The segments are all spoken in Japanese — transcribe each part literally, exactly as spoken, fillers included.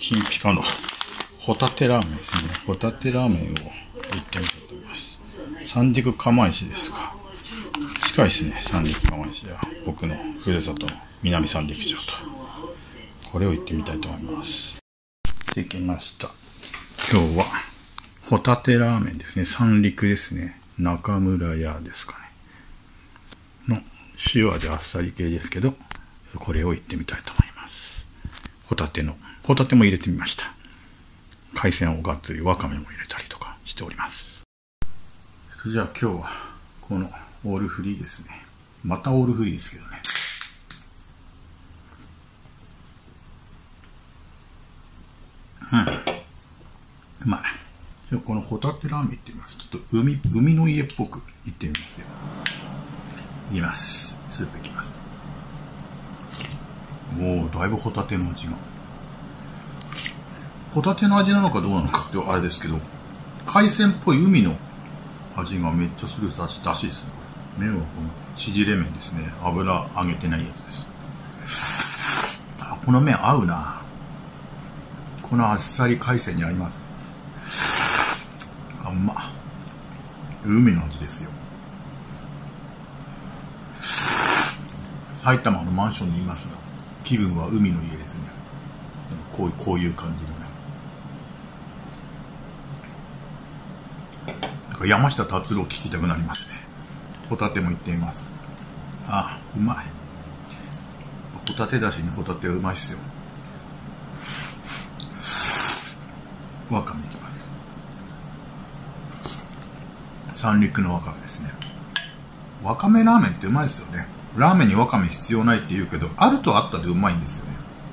金ピカのホタテラーメンですね。ホタテラーメンを行ってみたいと思います。三陸釜石ですか。近いですね、三陸釜石は。僕のふるさとの南三陸町と。これを行ってみたいと思います。できました。今日はホタテラーメンですね。三陸ですね。中村屋ですかね。の塩味あっさり系ですけど、これを行ってみたいと思います。ホタテの、ホタテも入れてみました。海鮮をがっつり、わかめも入れたりとかしております。じゃあ今日はこのオールフリーですね。またオールフリーですけどね。うん。うまい。じゃあこのホタテラーメンいってみます。ちょっと海、海の家っぽくいってみますよ。いきます。スープいきます。おお、だいぶホタテの味が。ホタテの味なのかどうなのかってあれですけど、海鮮っぽい海の味がめっちゃするだし、だしですね。麺はこの縮れ麺ですね。油揚げてないやつです。あ、この麺合うな。このあっさり海鮮に合います。あ、うま。海の味ですよ。埼玉のマンションにいますが、気分は海の家ですね。こういう、こういう感じのね。山下達郎聞きたくなりますね。ホタテもいってみます。あ、うまい。ホタテだしにホタテはうまいっすよ。わかめいきます。三陸のわかめですね。わかめラーメンってうまいですよね。ラーメンにわかめ必要ないって言うけど、あるとあったでうまいんですよね。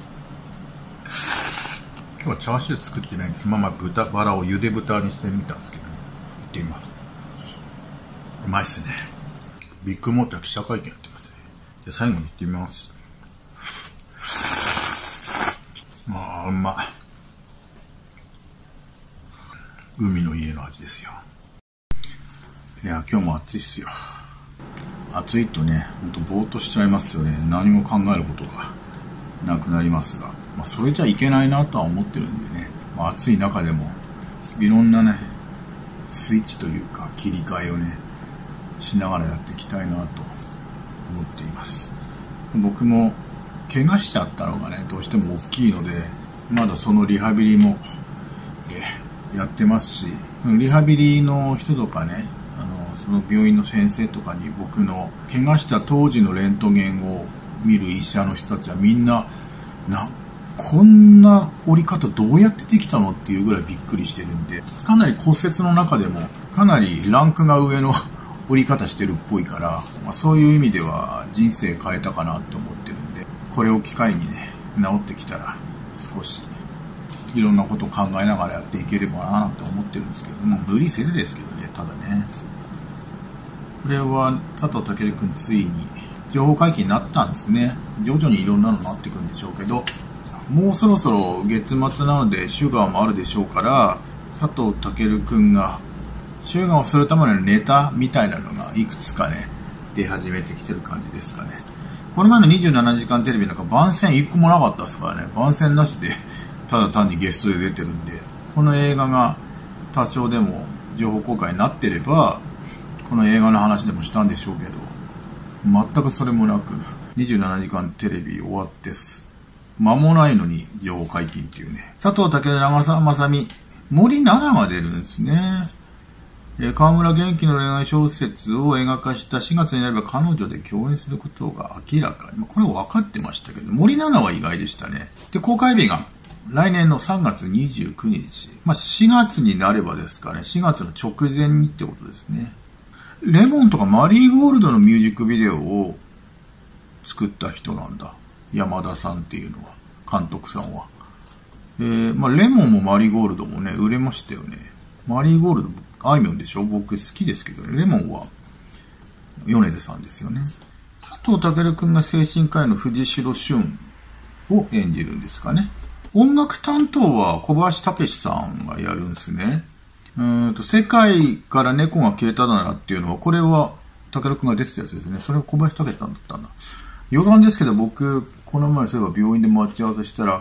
今日はチャーシュー作ってないんです。まあまあ豚バラを茹で豚にしてみたんですけどね。いってみます。うまいっすね。ビッグモーター記者会見やってますね。じゃあ最後にいってみます。ああ、うまい。海の家の味ですよ。いや、今日も暑いっすよ。暑いとね、ほんとぼーっとしちゃいますよね。何も考えることがなくなりますが、まあ、それじゃいけないなとは思ってるんでね、まあ、暑い中でもいろんなねスイッチというか切り替えをねしながらやっていきたいなと思っています。僕も怪我しちゃったのがねどうしても大きいので、まだそのリハビリもえやってますし、そのリハビリの人とかね、あのその病院の先生とかに僕の怪我した当時のレントゲンを見る医者の人たちはみんななこんな折り方どうやってできたのっていうぐらいびっくりしてるんで、かなり骨折の中でもかなりランクが上の折り方してるっぽいから、まあ、そういう意味では人生変えたかなって思ってるんで、これを機会にね治ってきたら少しいろんなことを考えながらやっていければなって思ってるんですけども、無理せずですけどね。ただね、これは佐藤健君ついに情報解禁になったんですね。徐々にいろんなのになっていくんでしょうけど、もうそろそろ月末なのでシュガーもあるでしょうから、佐藤健君がシュガーをするためのネタみたいなのがいくつかね出始めてきてる感じですかね。この前のにじゅうななじかんテレビなんか番宣いっこもなかったですからね。番宣なしでただ単にゲストで出てるんで、この映画が多少でも情報公開になってればこの映画の話でもしたんでしょうけど、全くそれもなくにじゅうななじかんテレビ終わってす間もないのに情報解禁っていうね。佐藤健、長澤まさみ、森七菜が出るんですね。川村元気の恋愛小説を映画化したしがつになれば彼女で共演することが明らかに。これは分かってましたけど、森七菜は意外でしたね。で、公開日が来年のさんがつにじゅうくにち。まあ、しがつになればですかね。しがつの直前にってことですね。レモンとかマリーゴールドのミュージックビデオを作った人なんだ。山田さんっていうのは。監督さんは。えー、まあ、レモンもマリーゴールドもね、売れましたよね。マリーゴールド、あいみょんでしょ？僕好きですけどね。レモンは米津さんですよね。佐藤健君が精神科医の藤代俊を演じるんですかね。音楽担当は小林武史さんがやるんですね。うーんと、世界から猫が消えただなっていうのは、これは武尊君が出てたやつですね。それは小林武史さんだったんだ。余談ですけど、僕、この前そういえば病院で待ち合わせしたら、小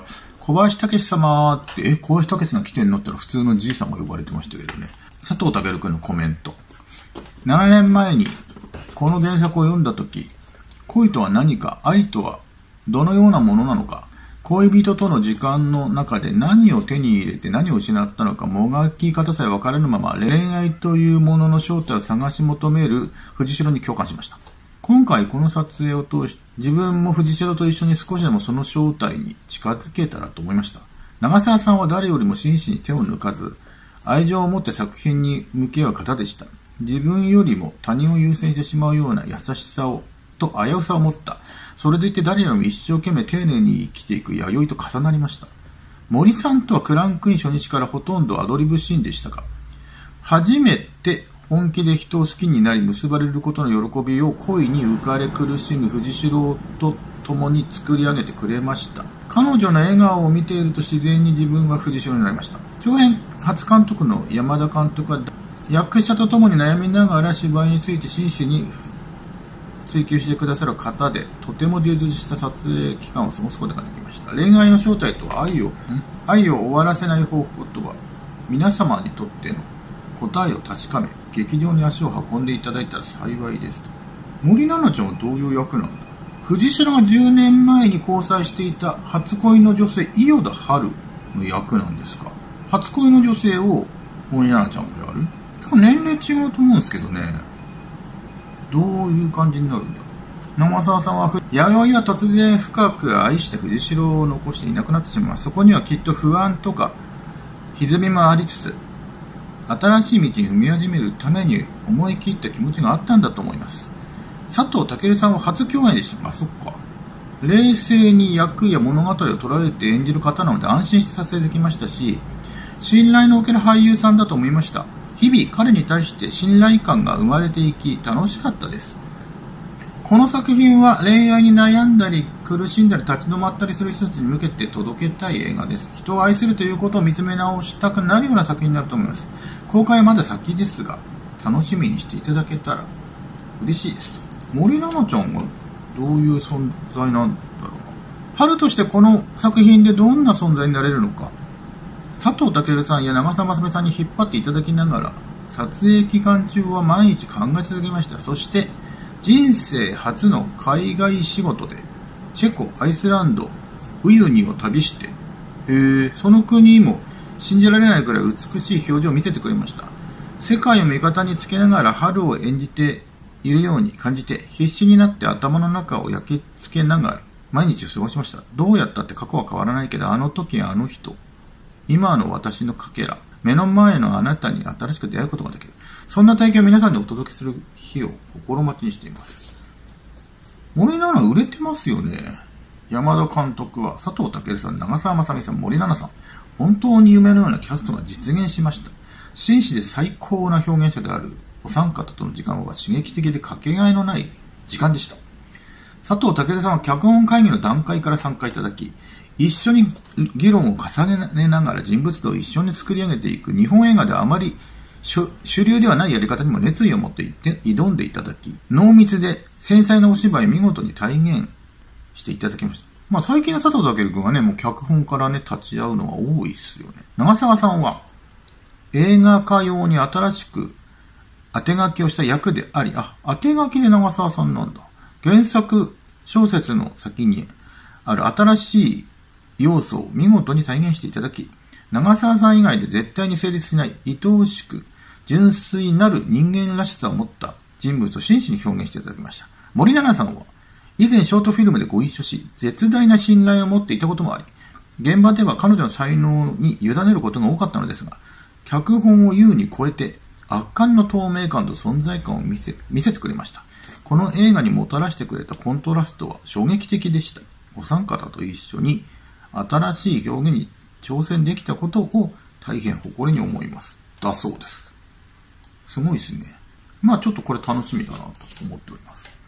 小林武史様って、え、小林武史が来てんのってのは普通のじいさんが呼ばれてましたけどね。佐藤健くんのコメント。ななねんまえにこの原作を読んだとき、恋とは何か、愛とはどのようなものなのか、恋人との時間の中で何を手に入れて何を失ったのか、もがき方さえ分からぬまま恋愛というものの正体を探し求める藤代に共感しました。今回この撮影を通し、自分も藤代と一緒に少しでもその正体に近づけたらと思いました。長澤さんは誰よりも真摯に手を抜かず、愛情を持って作品に向き合う方でした。自分よりも他人を優先してしまうような優しさをと危うさを持った。それでいて誰よりも一生懸命丁寧に生きていく弥生と重なりました。森さんとはクランクイン初日からほとんどアドリブシーンでしたが、初めて本気で人を好きになり結ばれることの喜びを恋に浮かれ苦しむ藤代と共に作り上げてくれました。彼女の笑顔を見ていると自然に自分は藤代になりました。長編初監督の山田監督は役者と共に悩みながら芝居について真摯に追求してくださる方で、とても充実した撮影期間を過ごすことができました。恋愛の正体とは愛を、愛を終わらせない方法とは、皆様にとっての答えを確かめ、劇場に足を運んでいただいたら幸いですと。森七菜ちゃんはどういう役なんだ。藤代がじゅうねんまえに交際していた初恋の女性、伊予田春の役なんですか。初恋の女性を森七菜ちゃんがやる。結構年齢違うと思うんですけどね。どういう感じになるんだ。長澤さんは、弥生は突然深く愛して藤代を残していなくなってしまいます。そこにはきっと不安とか歪みもありつつ、新しい道に踏み始めるために思い切った気持ちがあったんだと思います。佐藤健さんは初共演でした。あ、そっか。冷静に役や物語を捉えて演じる方なので安心して撮影できましたし、信頼のおける俳優さんだと思いました。日々彼に対して信頼感が生まれていき楽しかったです。この作品は恋愛に悩んだり苦しんだり立ち止まったりする人たちに向けて届けたい映画です。人を愛するということを見つめ直したくなるような作品になると思います。公開はまだ先ですが楽しみにしていただけたら嬉しいです。森七菜ちゃんはどういう存在なんだろうな。春としてこの作品でどんな存在になれるのか、佐藤健さんや長澤まさみさんに引っ張っていただきながら撮影期間中は毎日考え続けました。そして人生初の海外仕事でチェコ、アイスランド、ウユニを旅して、えー、その国も信じられないくらい美しい表情を見せてくれました。世界を味方につけながら春を演じているように感じて必死になって頭の中を焼き付けながら毎日を過ごしました。どうやったって過去は変わらないけど、あの時あの人、今の私のかけら、目の前のあなたに新しく出会うことができる。そんな体験を皆さんにお届けする日を心待ちにしています。森七菜売れてますよね。山田監督は佐藤健さん、長澤まさみさん、森七菜さん。本当に夢のようなキャストが実現しました。真摯で最高な表現者であるお三方との時間は刺激的でかけがえのない時間でした。佐藤健さんは脚本会議の段階から参加いただき、一緒に議論を重ねながら人物像を一緒に作り上げていく日本映画ではあまり主流ではないやり方にも熱意を持って挑んでいただき、濃密で繊細なお芝居を見事に体現していただきました。まあ最近の佐藤健君はね、もう脚本からね、立ち会うのが多いですよね。長澤さんは映画化用に新しく当て書きをした役であり、あ、当て書きで長澤さんなんだ。原作小説の先にある新しい要素を見事に再現していただき、長澤さん以外で絶対に成立しない愛おしく純粋なる人間らしさを持った人物を真摯に表現していただきました。森七菜さんは以前ショートフィルムでご一緒し、絶大な信頼を持っていたこともあり、現場では彼女の才能に委ねることが多かったのですが、脚本を優に超えて圧巻の透明感と存在感を見せ、見せてくれました。この映画にもたらしてくれたコントラストは衝撃的でした。お三方と一緒に新しい表現に挑戦できたことを大変誇りに思います。だそうです。すごいですね。まあちょっとこれ楽しみだなと思っております。